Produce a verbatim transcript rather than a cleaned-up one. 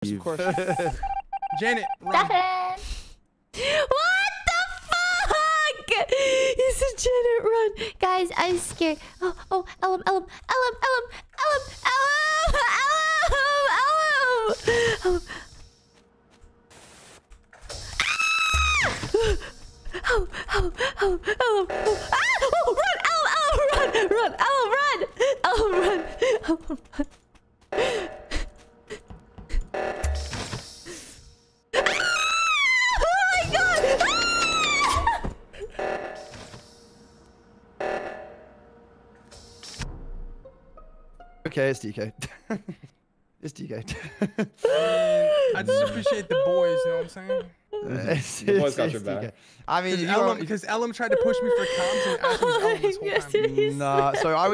Of course. Janet, run. Stefan. What the fuck? He said Janet, run. Guys, I'm scared. Oh, oh, Ellum, Ellum, Ellum, Ellum, Ellum, Ellum, Ellum, Ellum. Oh, oh, oh, Ellum, oh, ah, oh, run, Ellum, Ellum, run, run, Ellum, run, Ellum, run, Ellum, run. Okay, it's D K. It's D K. I, mean, I just appreciate the boys, you know what I'm saying? Uh, it's, The boys it's, got it's your back. D K. I mean, Because you Ellum, are- because Ellum tried to push me for comms and asked me Ellum this whole Yes, time. it is. Nah, so I.